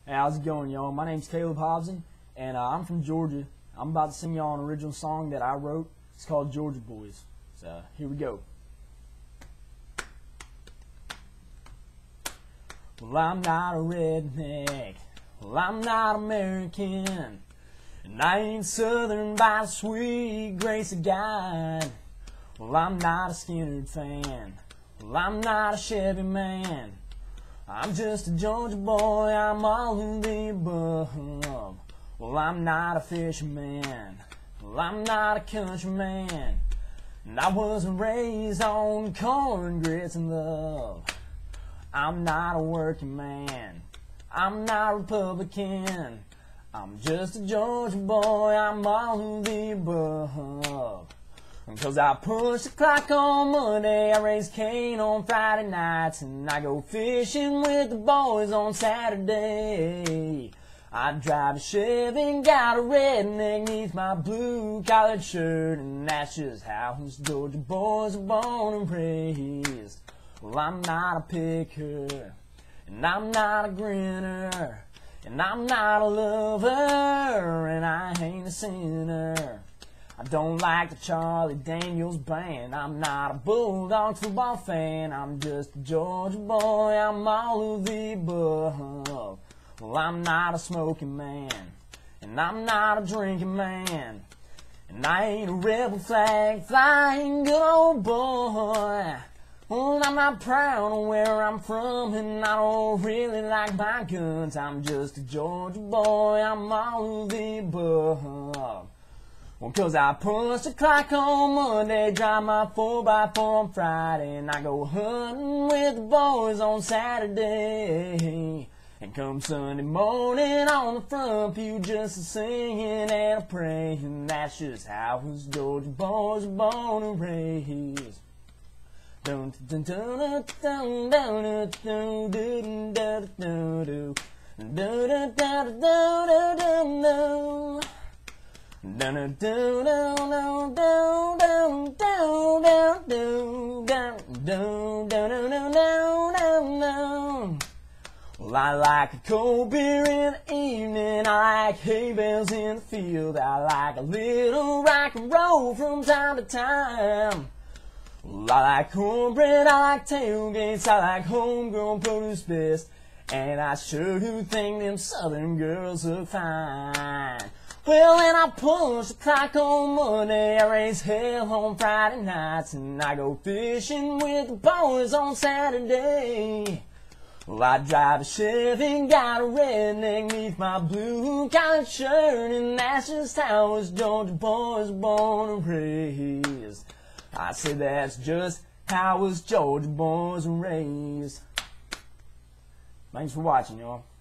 Hey, how's it going, y'all? My name's Caleb Hobson, and I'm from Georgia. I'm about to sing y'all an original song that I wrote. It's called Georgia Boys. So, here we go. Well, I'm not a redneck. Well, I'm not American. And I ain't Southern by the sweet grace of God. Well, I'm not a Skynyrd fan. Well, I'm not a Chevy man. I'm just a Georgia boy, I'm all of the above. Well, I'm not a fisherman. Well, I'm not a countryman. And I wasn't raised on corn, grits, and love. I'm not a working man. I'm not a Republican. I'm just a Georgia boy, I'm all of the above. Cause I push the clock on Monday, I raise cane on Friday nights, and I go fishing with the boys on Saturday. I drive a Chevy and got a redneck neath my blue collared shirt, and that's just how us Georgia boys are born and raised. Well, I'm not a picker, and I'm not a grinner, and I'm not a lover, and I ain't a sinner. I don't like the Charlie Daniels band. I'm not a Bulldogs football fan. I'm just a Georgia boy, I'm all of the above. Well, I'm not a smoking man, and I'm not a drinking man, and I ain't a rebel flag flying good old boy. Well, I'm not proud of where I'm from, and I don't really like my guns. I'm just a Georgia boy, I'm all of the above. Well, cause I punch the clock on Monday, drive my 4x4 on Friday, and I go hunting with the boys on Saturday. And come Sunday morning on the front pew, just a singing and a praying. That's just how us Georgia boys are born and raised. Dun dun dun dun dun dun dun dun dun dun dun dun dun. Well, I like a cold beer in the evening, I like hay bales in the field, I like a little rock and roll from time to time. Well, I like cornbread, I like tailgates, I like homegrown produce best, and I sure do think them southern girls look fine. Well, and I punch the clock on Monday, I raise hell on Friday nights, and I go fishing with the boys on Saturday. Well, I drive a Chevy and got a redneck neath my blue collared shirt, and that's just how us Georgia boys are born and raised. I say that's just how us Georgia boys are raised. Thanks for watching, y'all.